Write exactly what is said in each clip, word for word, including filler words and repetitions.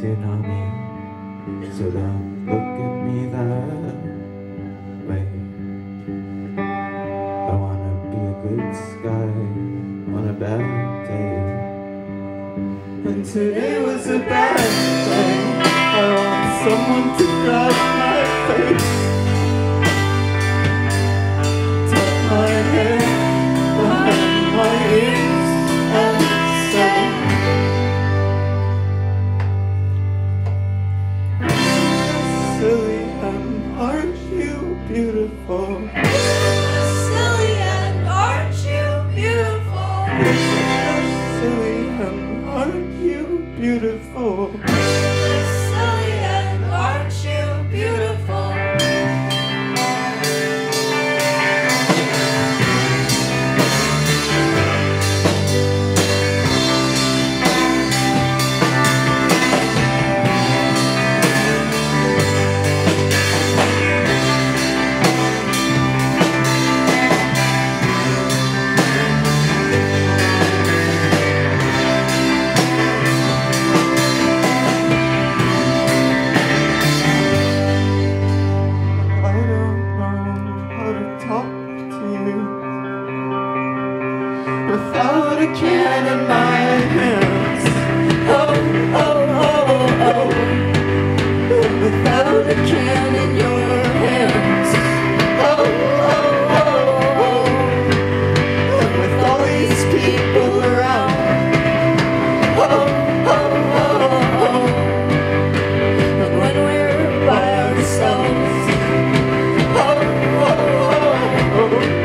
tsunami, so don't look at me that way. I wanna be a good sky on a bad day, and today was a bad day. I want someone to grab my face, tuck my hair behind my ears and say, silly and aren't you beautiful? Silly and aren't you beautiful? Silly and aren't you beautiful? Silly and aren't you beautiful? Without a can in my hands, oh, oh, oh, oh, and without a can in your hands, oh, oh, oh, oh, and with all these people around, oh, oh, oh, oh, and when we're by ourselves, oh, oh, oh, oh.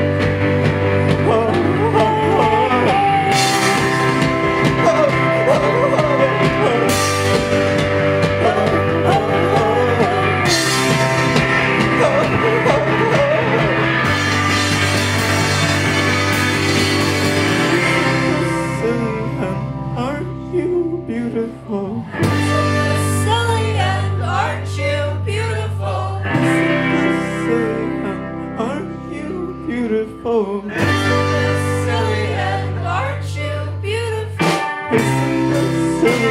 Beautiful. Silly and aren't you beautiful? Silly and aren't you beautiful? Silly and aren't you beautiful? Silly